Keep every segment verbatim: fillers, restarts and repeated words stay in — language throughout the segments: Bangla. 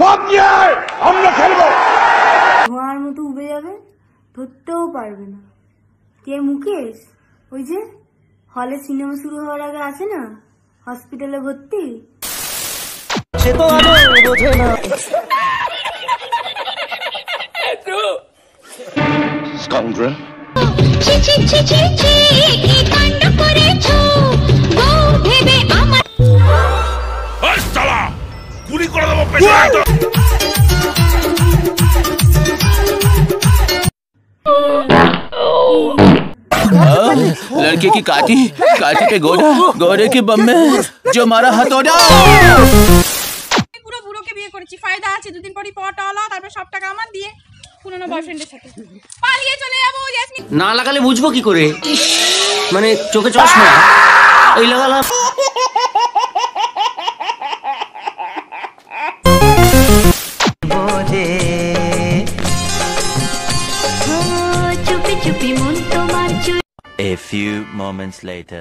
সব নিয়ে আমরা খেলবো। ধোঁয়ার মতো উবে যাবে, ধরতেও পারবে না। কে মুকেশ? ওই যে হলে সিনেমা শুরু হওয়ার আগে আছে না, হসপিটালে ভর্তি। সে তো আরো বোঝে না। স্কাউন্ড্রেল। ছি ছি ছি ছি ছি, কি কাণ্ড করেছো বউ ভেবে আমার। ওই শালা গুলি করে দেব পেছনে তো। लड़के की काटी काटी पे गोरा, गोरे के बम में जो मारा हथौड़ा। পুরো বুড়োকে বিয়ে করেছি, ফায়দা আছে, দুদিন পরই পটা হলো, তারপর সব টাকা আমার দিয়ে পুরনো বয়ফ্রেন্ডের সাথে পালিয়ে চলে যাবো। না লাগালে বুঝবো কি করে? মানে চোখে চশমা এই লাগালাম। চুপি চুপি মন তোমার। A few moments later.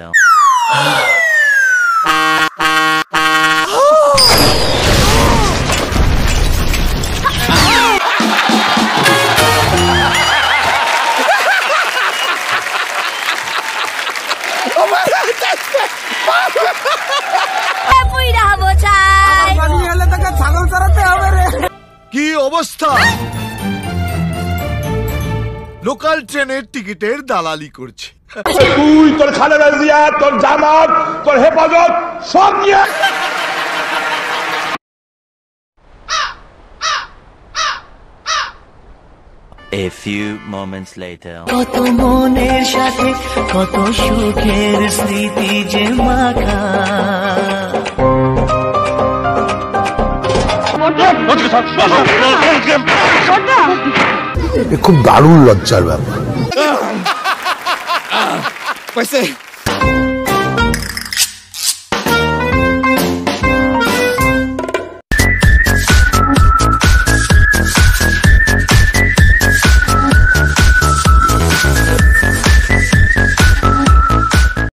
কি অবস্থা? লোকাল ট্রেনের টিকিটের দালালি করছে। তুই তোর খালেদা জিয়া, তোর জামাত, তোর হেফাজত সব নিয়ে। A few moments later. কত মনের সাথে কত সুখের স্মৃতি যে মাখা। খুব দারুণ লজ্জার ব্যাপার। পয়সা